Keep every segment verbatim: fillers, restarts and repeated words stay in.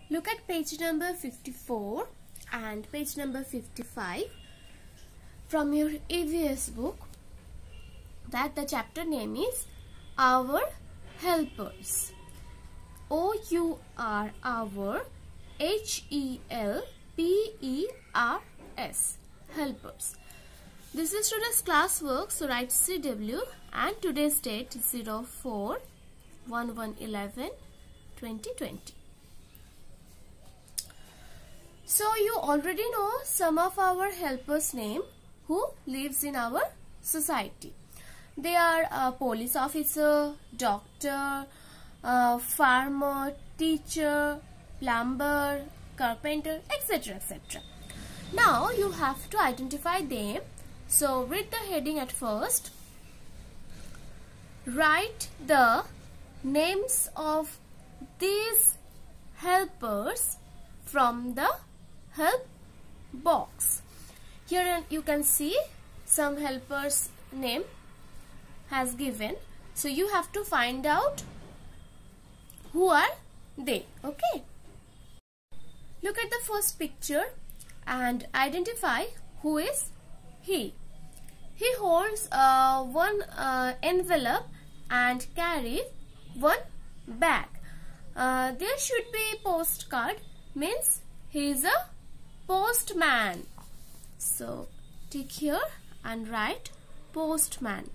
Look at page number fifty-four and page number fifty-five from your E V S book, that the chapter name is Our Helpers. O U R our H E L P E R S, helpers. This is today's class work, so write C W, and today's date is zero four one one eleven twenty twenty. So you already know some of our helpers' name who lives in our society. They are a police officer, doctor, uh, farmer, teacher, plumber, carpenter, et cetera et cetera. Now you have to identify them. So read the heading at first. Write the names of these helpers from the help box. Here you can see some helpers' name has given. So you have to find out who are they. Okay. Look at the first picture and identify who is he. He holds uh, one uh, envelope and carries one bag. Uh, there should be postcard, means he is a postman. So tick here and write postman.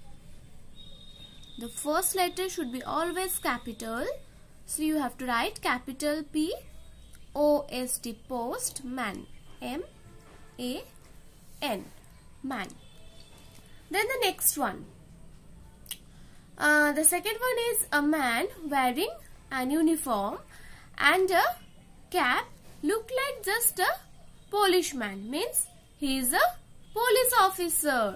The first letter should be always capital. So you have to write capital P O S T, postman, M A N, man. Then the next one. Uh, the second one is a man wearing an uniform and a cap, look like just a policeman, means he is a police officer.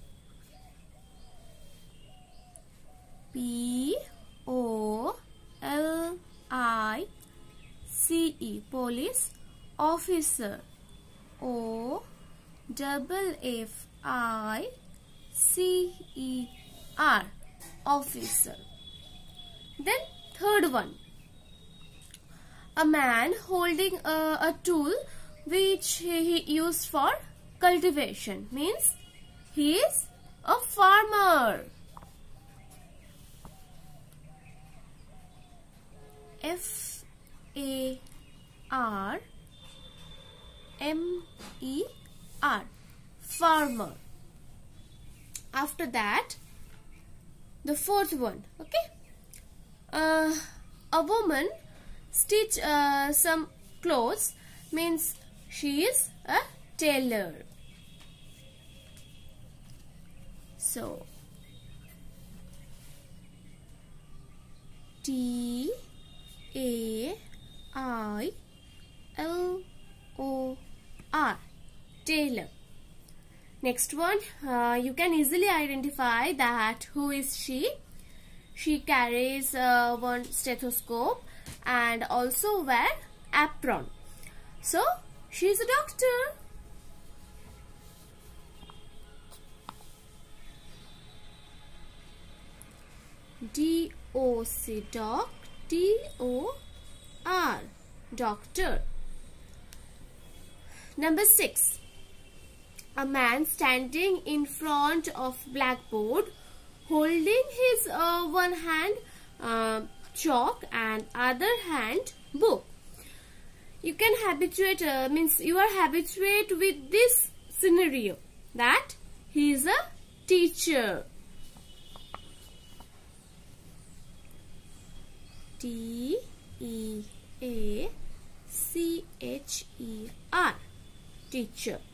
P O L I C E, police officer. O double F I C E R, officer. Then third one. A man holding a, a tool which he, he used for cultivation, means he is a farmer. F A R M E R, farmer. After that, the fourth one. Okay. Uh, a woman stitch uh, some clothes, means she is a tailor. So T A I L O R, tailor. Next one, uh, you can easily identify that who is she. She carries uh, one stethoscope and also wear apron. So she is a doctor. D O C, doc, T O R, doctor. Number six. A man standing in front of blackboard, holding his uh, one hand uh, chalk and other hand book. You can habituate, uh, means you are habituate with this scenario, that he is a teacher. T E A C H E R, teacher.